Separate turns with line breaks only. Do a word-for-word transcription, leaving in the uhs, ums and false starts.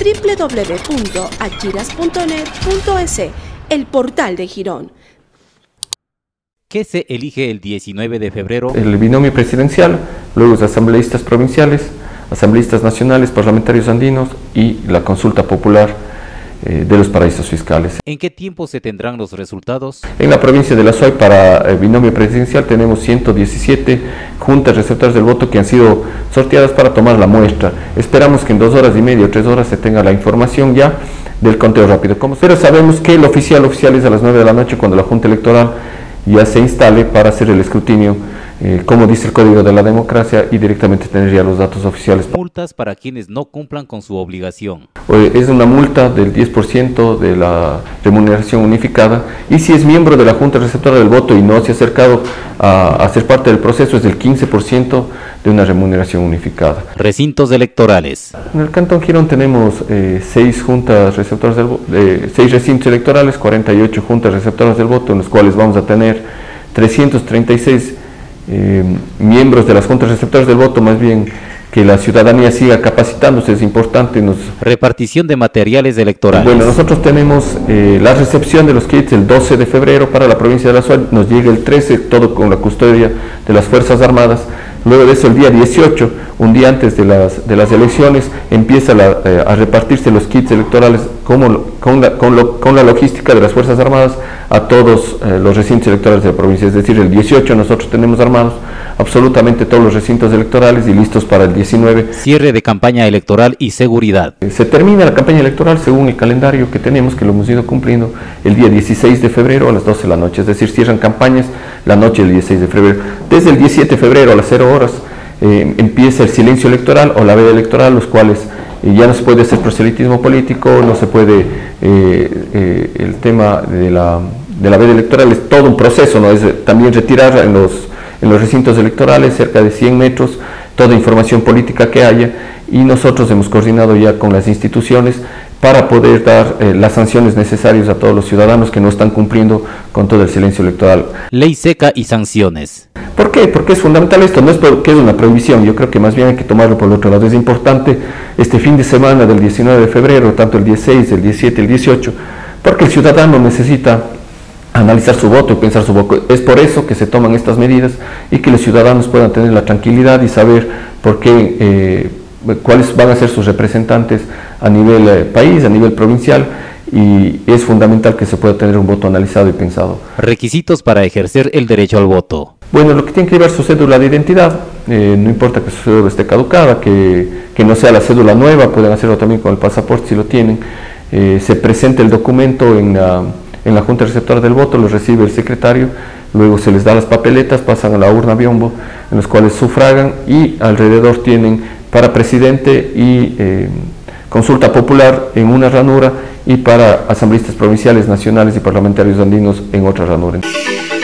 doble u doble u doble u punto achiras punto net punto es, el portal de Girón.
¿Qué se elige el diecinueve de febrero?
El binomio presidencial, luego los asambleístas provinciales, asambleístas nacionales, parlamentarios andinos y la consulta popular eh, de los paraísos fiscales.
¿En qué tiempo se tendrán los resultados?
En la provincia de La Suay, para el binomio presidencial, tenemos ciento diecisiete juntas receptoras del voto que han sido sorteadas para tomar la muestra. Esperamos que en dos horas y media o tres horas se tenga la información ya del conteo rápido. Pero sabemos que el oficial oficial es a las nueve de la noche, cuando la Junta Electoral ya se instale para hacer el escrutinio, eh, como dice el Código de la Democracia, y directamente tener ya los datos oficiales.
Multas para quienes no cumplan con su obligación.
Es una multa del diez por ciento de la remuneración unificada, y si es miembro de la Junta Receptora del Voto y no se ha acercado a, a ser parte del proceso, es del quince por ciento de una remuneración unificada.
Recintos electorales.
En el Cantón Girón tenemos eh, seis juntas receptoras del voto, eh, seis recintos electorales, cuarenta y ocho juntas receptoras del voto, en los cuales vamos a tener trescientos treinta y seis eh, miembros de las juntas receptoras del voto. Más bien que la ciudadanía siga capacitándose, es importante. Nos...
Repartición de materiales electorales.
Bueno, nosotros tenemos eh, la recepción de los kits el doce de febrero para la provincia de La Suay, nos llega el trece, todo con la custodia de las Fuerzas Armadas. Luego de eso, el día dieciocho, un día antes de las, de las elecciones, empieza la, eh, a repartirse los kits electorales como, con, la, con, lo, con la logística de las Fuerzas Armadas a todos eh, los recintos electorales de la provincia. Es decir, el dieciocho nosotros tenemos armados absolutamente todos los recintos electorales y listos para el diecinueve.
Cierre de campaña electoral y seguridad.
Eh, se termina la campaña electoral según el calendario que tenemos, que lo hemos ido cumpliendo, el día dieciséis de febrero a las doce de la noche. Es decir, cierran campañas la noche del dieciséis de febrero. Desde el diecisiete de febrero a las cero horas eh, empieza el silencio electoral o la veda electoral, los cuales eh, ya no se puede hacer proselitismo político, no se puede, eh, eh, el tema de la, de la veda electoral es todo un proceso, ¿no? Es también retirar en los, en los recintos electorales cerca de cien metros toda información política que haya, y nosotros hemos coordinado ya con las instituciones para poder dar eh, las sanciones necesarias a todos los ciudadanos que no están cumpliendo con todo el silencio electoral.
Ley seca y sanciones.
¿Por qué? Porque es fundamental esto, no es porque es una prohibición, yo creo que más bien hay que tomarlo por el otro lado. Es importante este fin de semana del diecinueve de febrero, tanto el dieciséis, el diecisiete, el dieciocho, porque el ciudadano necesita analizar su voto y pensar su voto. Es por eso que se toman estas medidas y que los ciudadanos puedan tener la tranquilidad y saber por qué, eh, cuáles van a ser sus representantes a nivel eh, país, a nivel provincial, y es fundamental que se pueda tener un voto analizado y pensado.
Requisitos para ejercer el derecho al voto.
Bueno, lo que tiene que llevar su cédula de identidad, eh, no importa que su cédula esté caducada, que, que no sea la cédula nueva, pueden hacerlo también con el pasaporte si lo tienen. Eh, se presenta el documento en la, en la Junta Receptora del Voto, lo recibe el secretario, luego se les da las papeletas, pasan a la urna biombo, en los cuales sufragan, y alrededor tienen para presidente y eh, consulta popular en una ranura, y para asambleístas provinciales, nacionales y parlamentarios andinos en otra ranura.